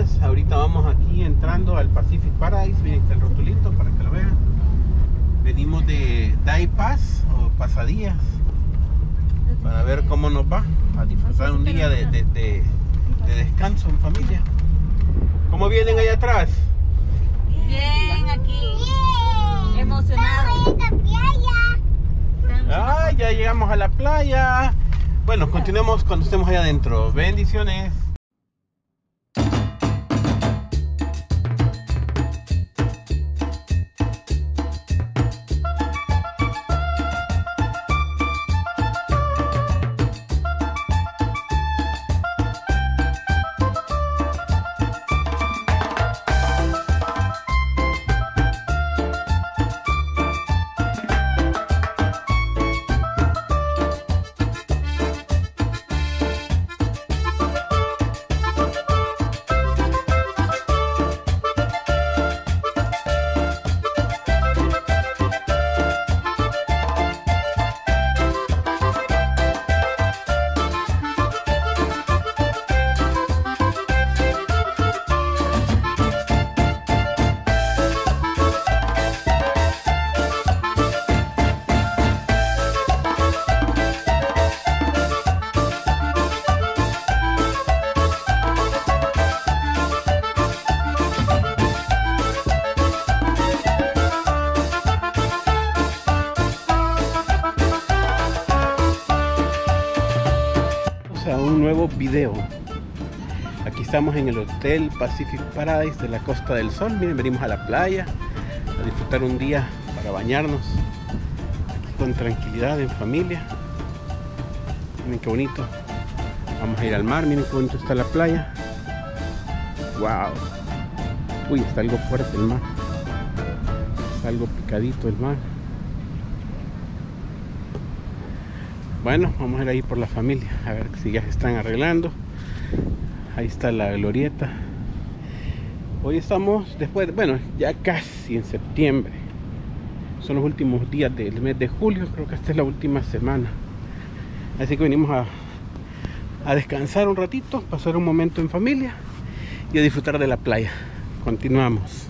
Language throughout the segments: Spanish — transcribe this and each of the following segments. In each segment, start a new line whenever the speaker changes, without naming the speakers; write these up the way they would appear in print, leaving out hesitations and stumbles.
días. Ahorita vamos aquí entrando al Pacific Paradise. Miren, está el rotulito para que lo vean. Venimos de Day Pass o pasadías para ver cómo nos va, a disfrutar un día de descanso en familia. ¿Cómo vienen allá atrás?
Bien, aquí. Emocionados.
Ah, ya llegamos a la playa. Bueno, continuemos cuando estemos allá adentro. Bendiciones. A un nuevo video. Aquí estamos en el Hotel Pacific Paradise de la Costa del Sol. Miren, venimos a la playa a disfrutar un día para bañarnos aquí con tranquilidad en familia. Miren qué bonito. Vamos a ir al mar. Miren qué bonito está la playa. Wow. Uy, está algo fuerte el mar. Está algo picadito el mar. Bueno, vamos a ir ahí por la familia, a ver si ya se están arreglando. Ahí está la glorieta. Hoy estamos después, bueno, ya casi en septiembre. Son los últimos días del mes de julio, creo que esta es la última semana. Así que venimos a descansar un ratito, pasar un momento en familia y a disfrutar de la playa. Continuamos.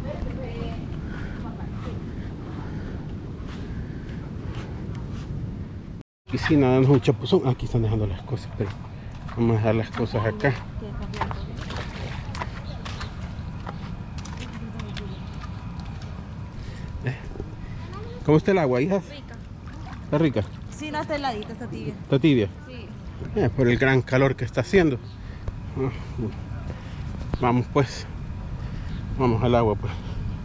Piscina, dando un chapuzón. Aquí están dejando las cosas, pero vamos a dejar las cosas acá. ¿Cómo está el agua, hijas?
Rica.
¿Está rica?
Sí, no está heladita, está tibia.
¿Está tibia?
Sí.
Por el gran calor que está haciendo. Vamos pues. Vamos al agua pues.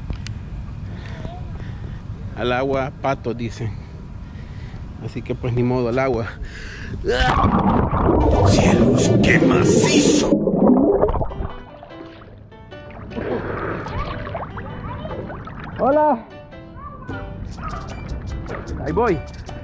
Al agua, patos dicen. Así que pues ni modo, al agua. ¡Cielos, qué macizo! ¡Hola! Ahí voy.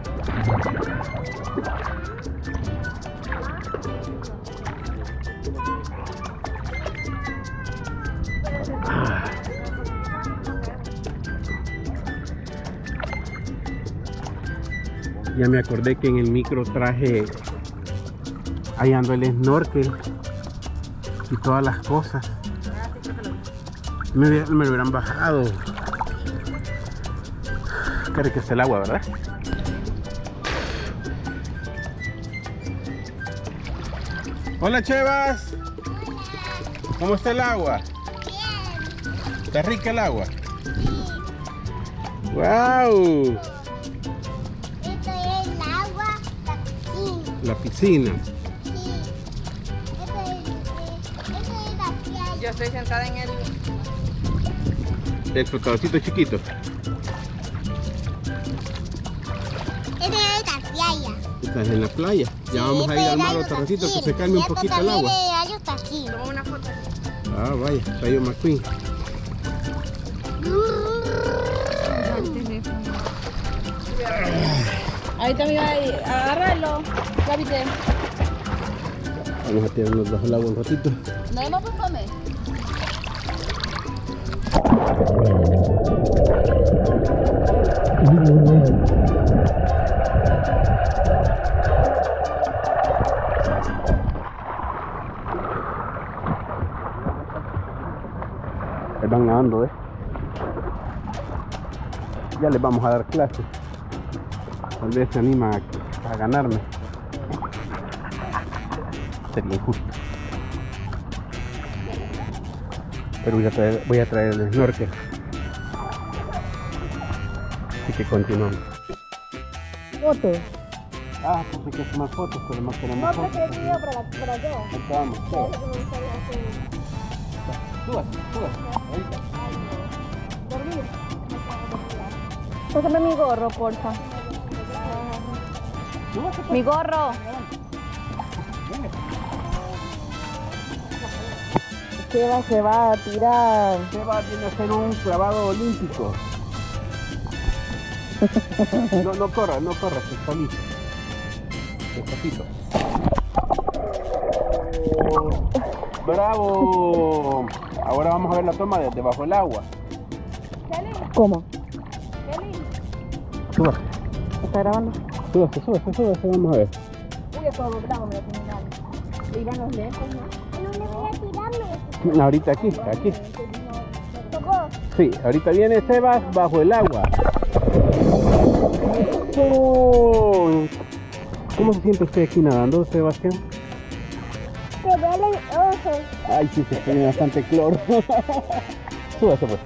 Ya me acordé que en el micro traje, ahí ando el snorkel y todas las cosas. Me lo hubieran bajado. Qué rico está el agua, ¿verdad? Hola, Chevas. ¿Cómo está el agua? Bien. ¿Está rica el agua? Sí. ¡Wow! La piscina.
Sí. Esto es la playa.
Yo estoy sentada en
El flotadorcito chiquito.
Esto es la playa.
Estás en la playa. Ya vamos a ir al mar otro ratito que se calme un poquito el agua.
Está aquí.
Toma una foto.
Ah, vaya, Rayo McQueen.
Ahí también hay, agárralo. Capite.
Vamos a tirarnos bajo el agua un ratito.
No, no, pues come.
van nadando, ya les vamos a dar clases. Tal vez se anima a ganarme. Sería injusto. Pero voy a traer el snorkel. Así que continuamos.
Fotos.
Ah, pues hay que tomar fotos, pero no tenemos
No,
fotos.
porque el video para yo.
Ahí vamos,
Eso que me gustaría hacer.
súbase, ahorita.
Dormir. Pásame mi gorro, porfa.
Súbase,
Mi gorro.
venga.
Se va a tirar.
Seba viene a hacer un clavado olímpico. No corra, que está listo. Despacito. ¡Bravo! Ahora vamos a ver la toma de debajo del agua.
¿Cómo?
Súbase,
¿Está grabando?
súbase, vamos a ver.
Uy, es todo doblado, me lo terminal. Iban los lejos, ¿no?
No le voy a tirarme.
Ahorita aquí.
Tocó.
Sí, ahorita viene Sebas bajo el agua. Oh, ¿cómo se siente usted aquí nadando, Sebastián?
Te duelen ojos.
Ay, sí, se tiene bastante cloro. Súbase, pues.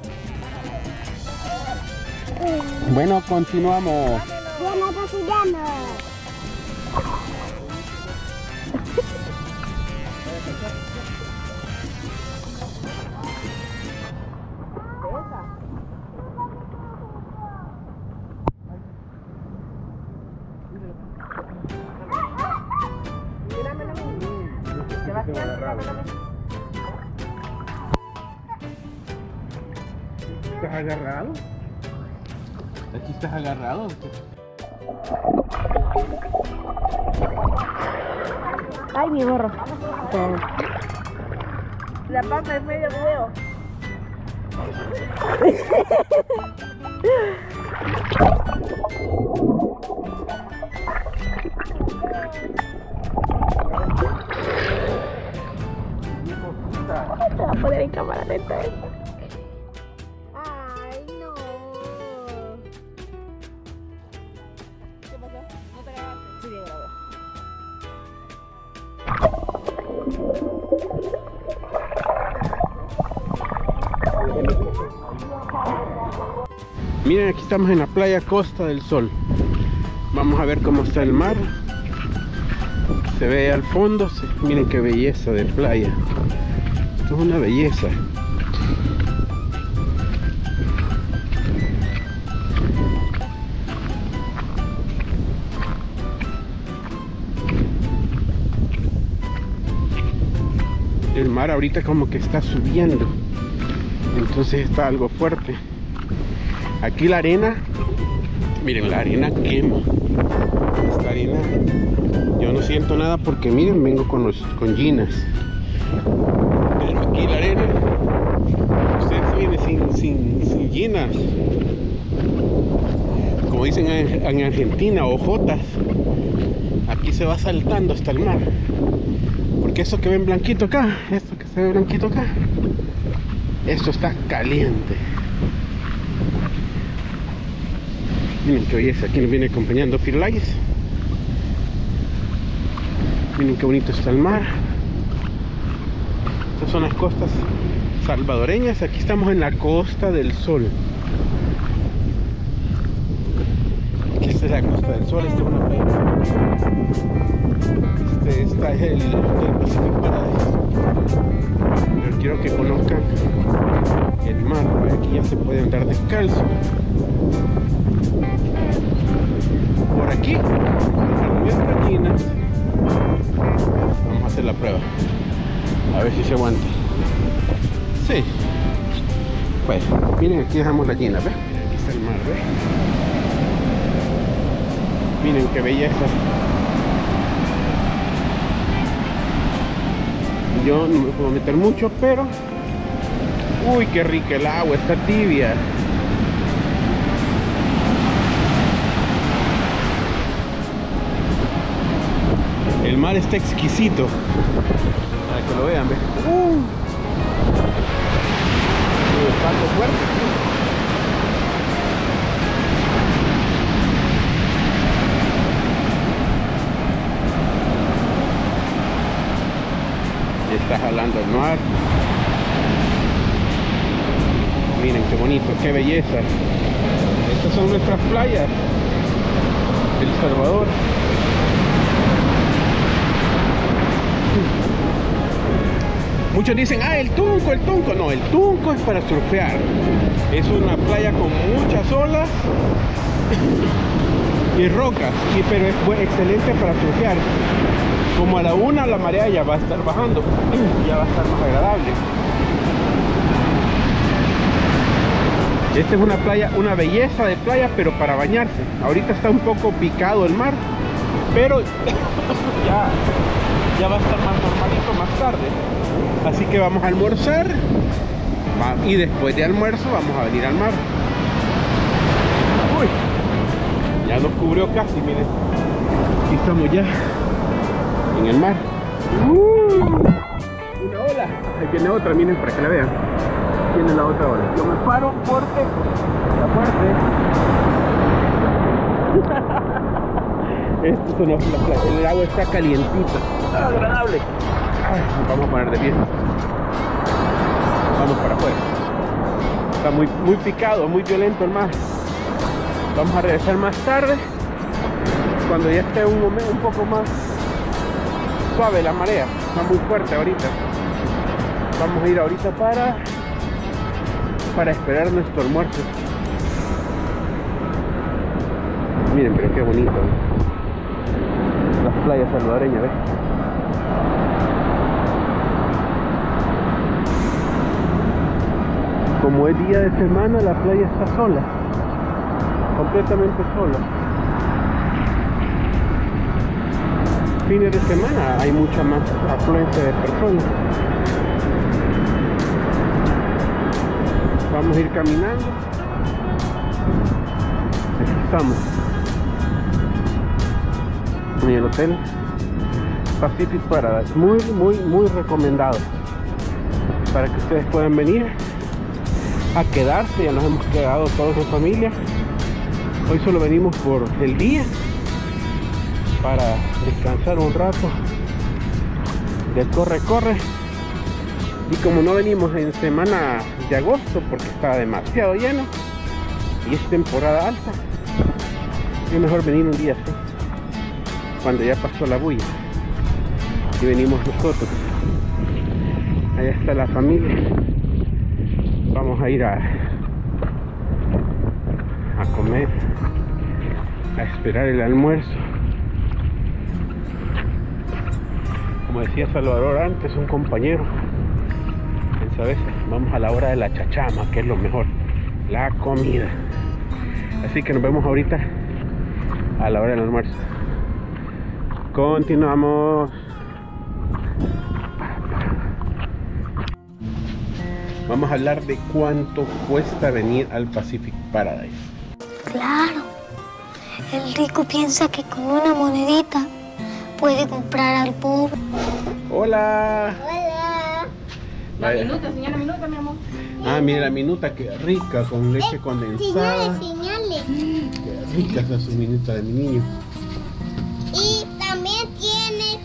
Bueno, continuamos.
Ya no te tiramos.
¿Estás agarrado? Aquí estás agarrado.
Ay, mi gorro. La parte del medio video. Te va a poner en cámara lenta esto.
Ay, no.
¿Qué pasó? ¿No te grabaste? Sí, bien grabé.
Miren, aquí estamos en la playa Costa del Sol. Vamos a ver cómo está el mar. Se ve al fondo. Miren qué belleza de playa. Esto es una belleza. El mar ahorita como que está subiendo, entonces está algo fuerte. Aquí la arena, miren, la arena quema. Esta arena, yo no siento nada porque miren, vengo con ginas. Pero aquí la arena, ustedes vienen sin ginas. Como dicen en Argentina, ojotas. Aquí se va saltando hasta el mar. Porque eso que ven blanquito acá, esto que se ve blanquito acá, esto está caliente. Miren qué belleza, aquí nos viene acompañando Firulais. Miren qué bonito está el mar. Estas son las costas salvadoreñas. Aquí estamos en la Costa del Sol. Aquí está la Costa del Sol, esta es una playa. Esta es el Pacific Paradise. Pero quiero que conozcan el mar. Aquí ya se puede andar descalzo. Por aquí, con nuestras gallinas, vamos a hacer la prueba. A ver si se aguanta. Sí. Pues, miren, aquí dejamos la gallina, ¿ves? Aquí está el mar, ¿ves? Miren qué belleza. Yo no me puedo meter mucho, pero uy, qué rica el agua, está tibia. El mar está exquisito. Para que lo vean, ¿ves? Paso fuerte. Y está jalando el mar. Miren qué bonito, qué belleza. Estas son nuestras playas de El Salvador. Muchos dicen, ah, el Tunco, el Tunco. No, el Tunco es para surfear. Es una playa con muchas olas y rocas, pero es excelente para surfear. Como a la 1 la marea ya va a estar bajando, ya va a estar más agradable. Esta es una playa, una belleza de playa, pero para bañarse. Ahorita está un poco picado el mar, pero ya va a estar más normalito más tarde. Así que vamos a almorzar y después de almuerzo vamos a venir al mar. Uy, ya nos cubrió casi, miren. Aquí estamos ya en el mar. Una ola. Ahí viene otra, miren para que la vean. Viene la otra ola. Yo me paro porque está fuerte. Esto es la playa. El agua está calientita, agradable. Ay, nos vamos a poner de pie. Vamos para afuera. Está muy picado, muy violento el mar. Vamos a regresar más tarde, cuando ya esté un poco más suave la marea. Está muy fuerte ahorita. Vamos a ir ahorita para esperar nuestro almuerzo. Miren, pero qué bonito, ¿eh? Las playas salvadoreñas, ¿ves? Como es día de semana, la playa está sola, completamente sola. Fines de semana hay mucha más afluencia de personas. Vamos a ir caminando. Aquí estamos en el hotel Pacific Paradise. Muy recomendado para que ustedes puedan venir a quedarse. Ya nos hemos quedado todos en familia. Hoy solo venimos por el día para descansar un rato del corre. Y como no venimos en semana de agosto porque está demasiado lleno y es temporada alta, es mejor venir un día así, cuando ya pasó la bulla, y venimos nosotros. Allá está la familia. Vamos a ir a comer, a esperar el almuerzo. Como decía Salvador antes, un compañero, ¿sabes? Vamos a la hora de la chachama, que es lo mejor, la comida. Así que nos vemos ahorita a la hora del almuerzo. Continuamos. Vamos a hablar de cuánto cuesta venir al Pacific Paradise.
Claro, el rico piensa que con una monedita puede comprar al pobre.
Hola.
Hola.
La minuta, señora minuta, mi amor.
Ah, mira la minuta, qué rica, con leche condensada.
Señales.
Qué rica esa su minuta de mi niño.
Y también tiene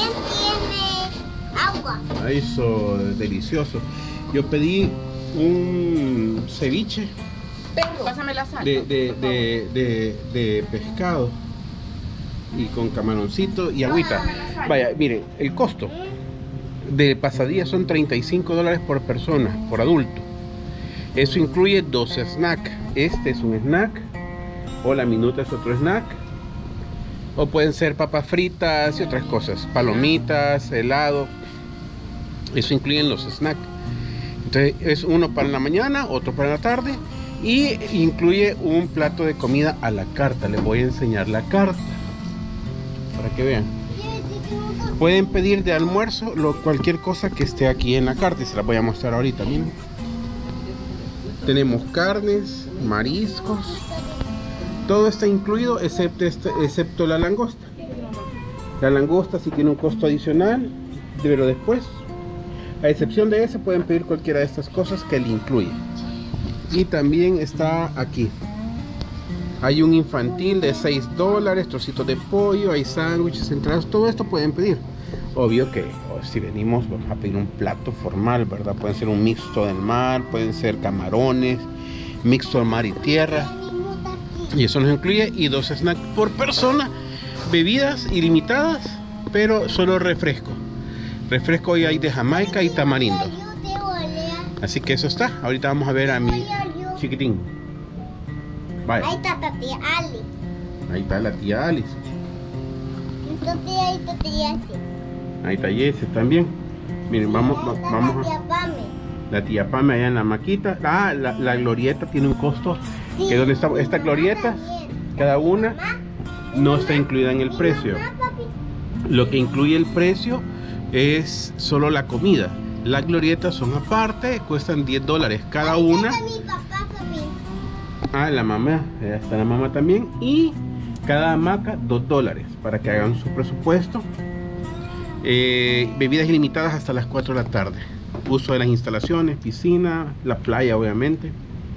agua.
Ah, eso, delicioso. Yo pedí un ceviche
Pásame la sal.
de pescado y con camaroncito y agüita. Vaya, miren, el costo de pasadía son $35 por persona, por adulto. Eso incluye 2 snacks. Este es un snack, o la minuta es otro snack, o pueden ser papas fritas y otras cosas, palomitas, helado. Eso incluyen los snacks. Entonces es uno para la mañana, otro para la tarde, y incluye un plato de comida a la carta. Les voy a enseñar la carta para que vean. Pueden pedir de almuerzo cualquier cosa que esté aquí en la carta, y se la voy a mostrar ahorita. Miren, tenemos carnes, mariscos, todo está incluido excepto la langosta. La langosta sí tiene un costo adicional, pero después A excepción de ese, pueden pedir cualquiera de estas cosas que le incluye. Y también está aquí. Hay un infantil de $6, trocitos de pollo, hay sándwiches, entradas, todo esto pueden pedir. Obvio que si venimos vamos a pedir un plato formal, ¿verdad? Pueden ser un mixto del mar, pueden ser camarones, mixto de mar y tierra. Y eso nos incluye, y 2 snacks por persona, bebidas ilimitadas, pero solo refresco. Refresco hoy hay de Jamaica y tamarindo. Así que eso está. Ahorita vamos a ver a mi chiquitín. Vaya.
Ahí está la tía Ali.
Ahí está la tía Alice.
Entonces ahí está tía Alice.
Ahí está Jesse también. Miren, vamos
La
a...
tía Pame.
La tía Pame allá en la maquita. Ah, la glorieta tiene un costo.
Sí,
Que donde está esta glorieta, cada una no está incluida en el precio. Lo que incluye el precio es solo la comida. Las glorietas son aparte, cuestan $10 cada una.
Mi papá también.
Ah, la mamá, ya está la mamá también. Y cada hamaca $2 para que hagan su presupuesto. Bebidas ilimitadas hasta las 4 de la tarde. Uso de las instalaciones, piscina, la playa obviamente.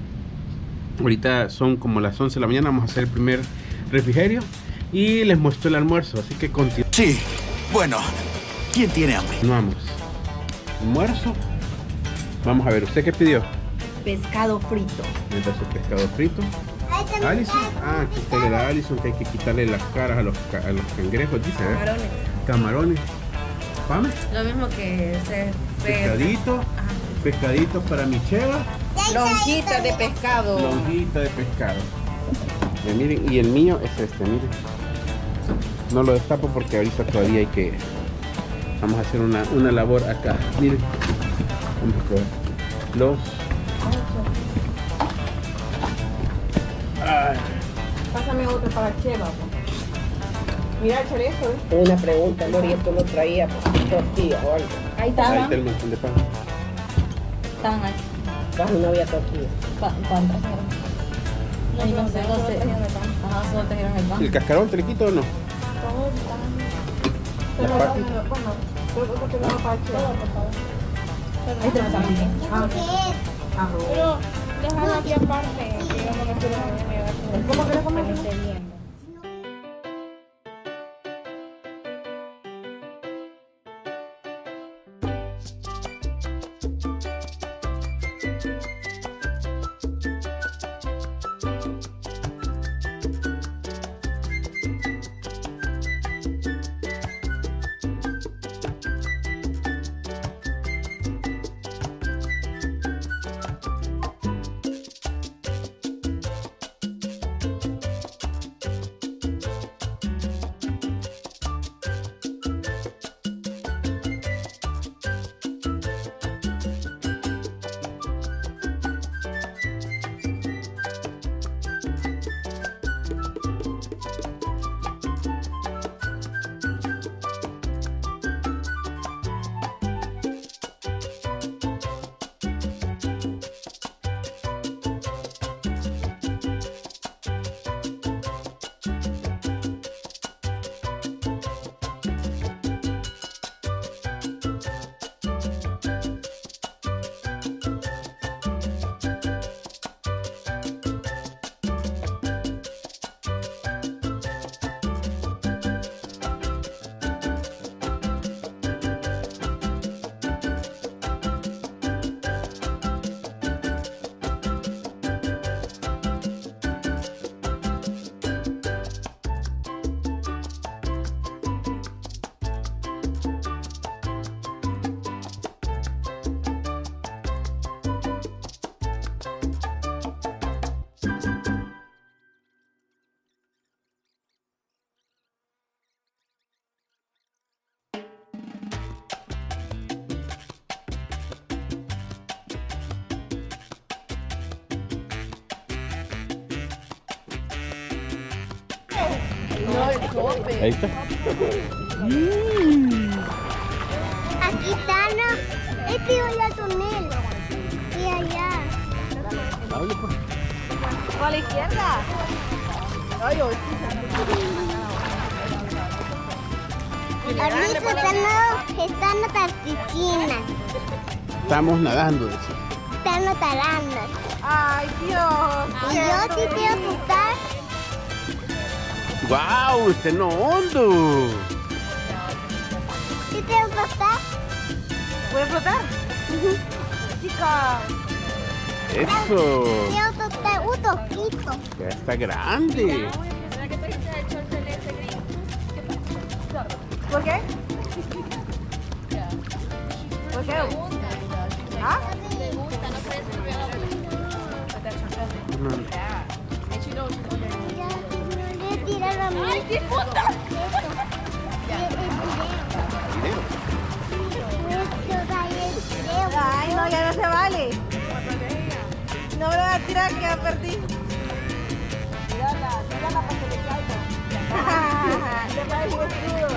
Ahorita son como las 11 de la mañana, vamos a hacer el primer refrigerio y les muestro el almuerzo, así que continuamos.
Sí, bueno, ¿quién tiene hambre?
Continuamos. Almuerzo. Vamos a ver, ¿usted qué pidió?
Pescado frito.
Mientras su pescado frito.
Ahí está mi
Alison, ah, aquí usted le da a Alison que hay que quitarle las caras a los cangrejos, dice, ¿eh?
Camarones.
Camarones. ¿Pame?
Lo mismo que ese
Pescadito. Pescadito para mi cheva.
lonjita de pescado.
Lonjita de pescado. Miren, y el mío es este, miren. No lo destapo porque ahorita todavía hay que... Vamos a hacer una labor acá. Miren. Vamos a coger los... Ay.
Pásame otro para Cheva. Mira, Chorezo. Una pregunta, Lori, esto lo traía tortilla o algo. Ahí
Ahí
estaban.
está el montón de pan.
Estaban ahí. Casi no había tortilla. ¿Cuántas eran? Ahí no sé. Ajá, solo trajeron el pan.
¿El cascarón te le quito o no? Las papas.
Ahí te pasaron.
¿Eso qué es?
Arroz.
Pero déjalo aquí aparte, que yo no me quiero comer.
¿Cómo que le comes?
Ahí está.
Aquí está, ¿no? Este iba a túnel. Y allá.
Hable, pues.
¿O a la izquierda? Ay, hoy.
Ahorita están las piscina.
Estamos nadando, dice.
Están nadando.
Ay, Dios.
Y yo sí quiero flotar.
¡Guau! ¡Está en lo hondo!
¿Sí quiero flotar?
¿Puedes flotar? Chica.
¡Eso!
Quiero flotar un toquito.
Ya está grande.
¿Por qué? ¿Por qué? ¿Ah?
Ya, no le tiraron a mí. ¡Ay, qué puta!
Ay, no, ya no se vale. No me lo voy a tirar que ya perdí. Tírala para que le caiga. Le parece crudo.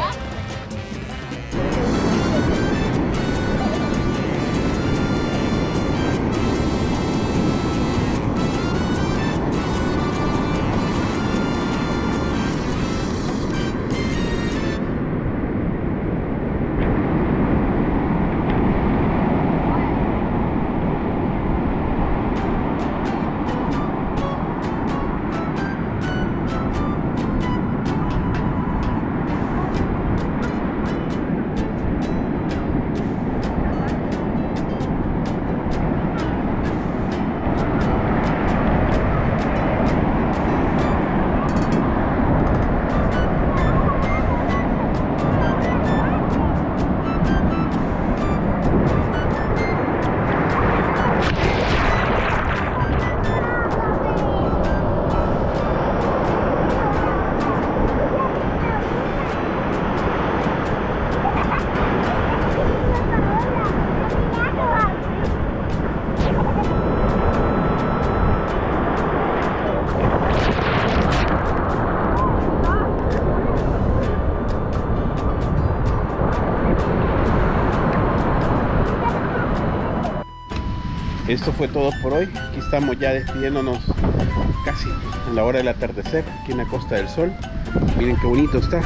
Esto fue todo por hoy. Aquí estamos ya despidiéndonos casi a la hora del atardecer, aquí en la Costa del Sol. Miren qué bonito está.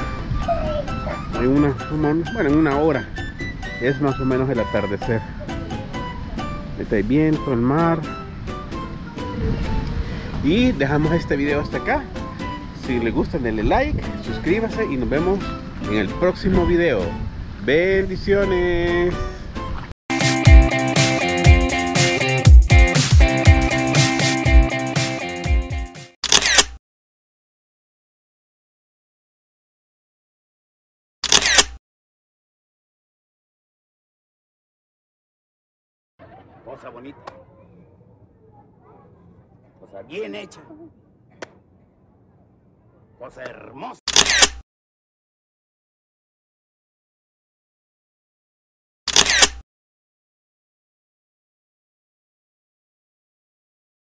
En una hora es más o menos el atardecer. Está el viento, el mar. Y dejamos este video hasta acá. Si les gusta, denle like, suscríbase y nos vemos en el próximo video. Bendiciones.
Cosa bonita. Cosa bien hecha. Cosa hermosa.